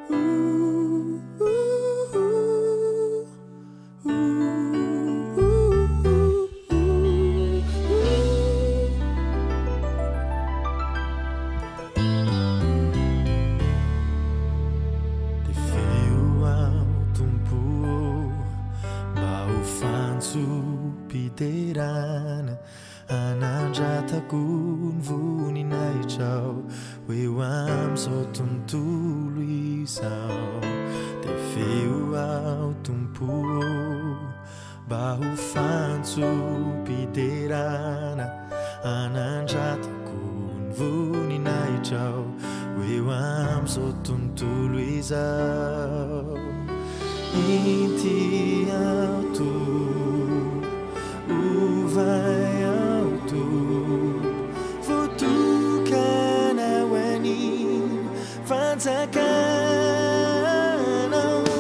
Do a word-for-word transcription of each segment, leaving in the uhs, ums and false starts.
Piterana anandrataku ny voninahitra eo am'izao tontolo izao de feo aho tompo mba ho fantsy piterana anandrataku ny voninahitra eo am'izao tontolo izao inty auto vai auto fotukana wani fantakana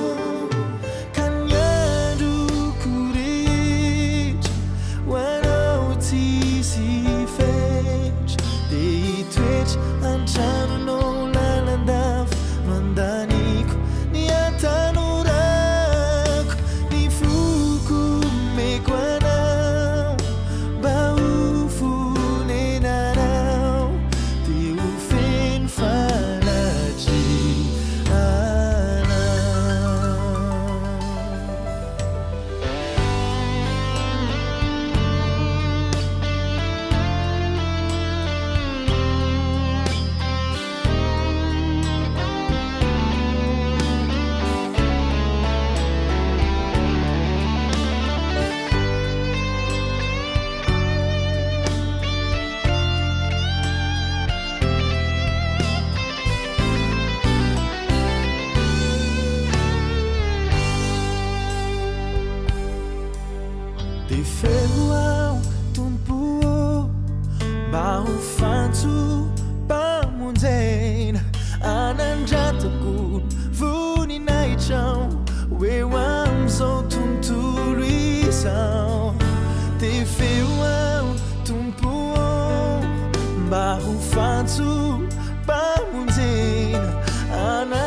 kanyadu kurich wanauti si fetch de twitch anchano no lalandaf mandaniko ni atanurako ni fuku mekwana de feu ao tumpo mba ho fantsy mpamonjena anandrataku voninahitra eo am'izao tontolo izao de feu ao tumpo mba ho fantsy mpamonjena